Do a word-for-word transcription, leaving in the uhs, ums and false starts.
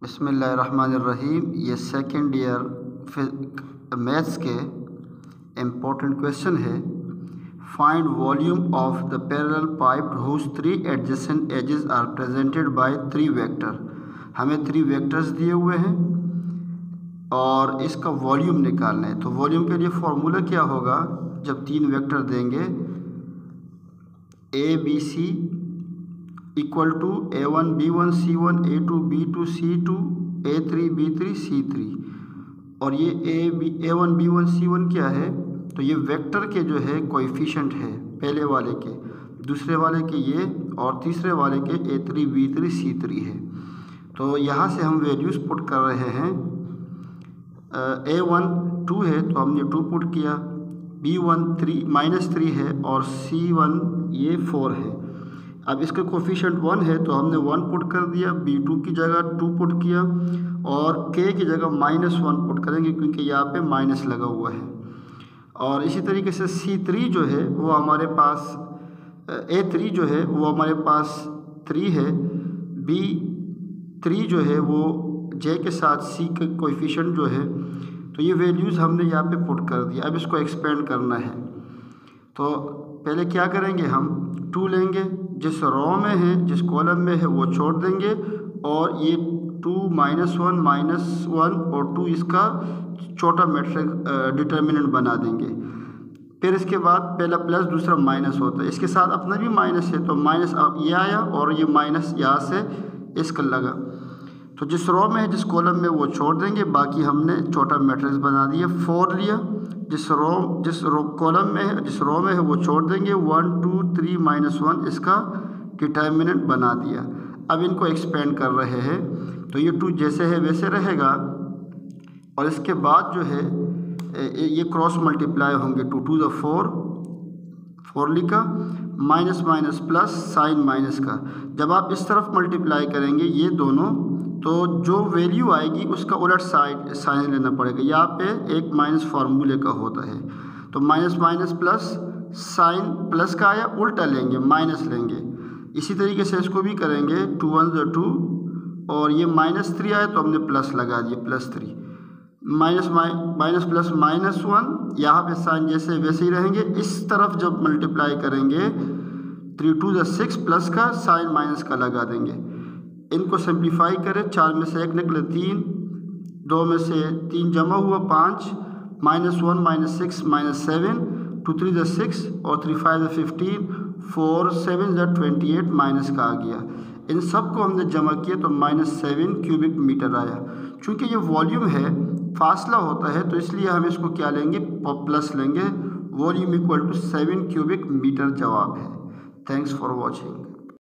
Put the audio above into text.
बिस्मिल्लाहिर्रहमानिर्रहीम। ये second year maths के इम्पोर्टेंट क्वेश्चन है। Find volume of the parallelepiped whose three adjacent edges are presented by three vector. हमें three vectors दिए हुए हैं और इसका वॉल्यूम निकालना है। तो वॉल्यूम के लिए फॉर्मूला क्या होगा? जब तीन वेक्टर देंगे A B C equal to A one B one C one A two B two C two A three B three C three, और ये A B A one B one C one क्या है? तो ये vector के जो है coefficient है, पहले वाले के, दूसरे वाले के ये, और तीसरे वाले के A three B three C three है। तो यहाँ से हम वैल्यूज़ पुट कर रहे हैं। ए वन टू है तो हमने टू पुट किया, B one three minus three है, और सी वन ये फोर है। अब इसका कोफिशिएंट वन है तो हमने वन पुट कर दिया, बी टू की जगह टू पुट किया, और के की जगह माइनस वन पुट करेंगे क्योंकि यहाँ पे माइनस लगा हुआ है। और इसी तरीके से सी थ्री जो है वो हमारे पास, ए थ्री जो है वो हमारे पास थ्री है, बी थ्री जो है वो जे के साथ सी का कोफिशिएंट जो है, तो ये वैल्यूज़ हमने यहाँ पे पुट कर दिया। अब इसको एक्सपेंड करना है तो पहले क्या करेंगे, हम टू लेंगे, जिस रो में है जिस कॉलम में है वो छोड़ देंगे, और ये two minus one minus one और टू इसका छोटा मैट्रिक्स डिटर्मिनेंट बना देंगे। फिर इसके बाद पहला प्लस दूसरा माइनस होता है, इसके साथ अपना भी माइनस है तो माइनस अब ये आया और ये माइनस यहाँ से इसका लगा। तो जिस रो में है जिस कॉलम में वो छोड़ देंगे, बाकी हमने छोटा मैट्रिक्स बना दिया। फोर लिया, जिस रो जिस रो कॉलम में है जिस रो में है वो छोड़ देंगे, one two three minus one इसका डिटर्मिनेंट बना दिया। अब इनको एक्सपेंड कर रहे हैं तो ये टू जैसे है वैसे रहेगा, और इसके बाद जो है ये क्रॉस मल्टीप्लाई होंगे, two two the four, four लिखा, minus minus plus sign minus का। जब आप इस तरफ मल्टीप्लाई करेंगे ये दोनों, तो जो वैल्यू आएगी उसका उलट साइड साइन लेना पड़ेगा। यहाँ पे एक माइनस फार्मूले का होता है, तो minus minus plus, sign plus का आया उल्टा लेंगे, माइनस लेंगे। इसी तरीके से इसको भी करेंगे, टू वन जो टू, और ये माइनस थ्री आया तो हमने प्लस लगा दिया, plus three, minus minus plus minus one, यहाँ पे साइन जैसे वैसे ही रहेंगे। इस तरफ जब मल्टीप्लाई करेंगे, three two the six, plus का साइन माइनस का लगा देंगे। इनको सिंप्लीफाई करें, चार में से एक निकले तीन, दो में से तीन जमा हुआ पाँच, minus one minus six minus seven, two three the six, और three five the fifteen, four seven the twenty eight minus का आ गया। इन सब को हमने जमा किया तो माइनस सेवन क्यूबिक मीटर आया। चूँकि ये वॉल्यूम है, फासला होता है, तो इसलिए हम इसको क्या लेंगे, प्लस लेंगे। Volume equal to seven cubic meter जवाब है। Thanks for watching.